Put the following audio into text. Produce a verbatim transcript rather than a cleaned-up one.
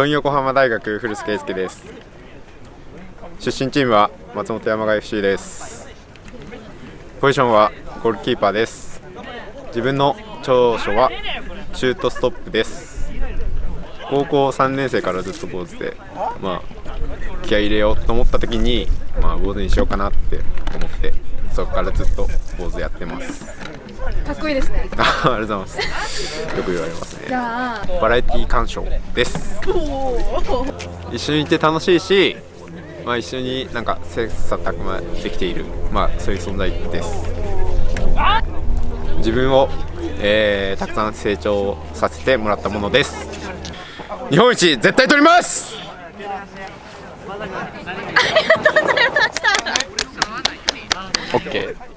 ドン横浜大学古須圭介です。出身チームは松本山雅 エフシー です。ポジションはゴールキーパーです。自分の長所はシュートストップです。高校さんねん生からずっと坊主で、まあ気合い入れようと思った時に、まあ、坊主にしようかなって思って、そこからずっと坊主やってます。 かっこいいですね。 ありがとうございます。よく言われますね。 じゃあバラエティ鑑賞です。一緒にいて楽しいし、まあ、一緒になんか切磋琢磨できている、まあ、そういう存在です。自分を、えー、たくさん成長させてもらったものです。日本一絶対取ります。 ありがとうございました。 オッケー。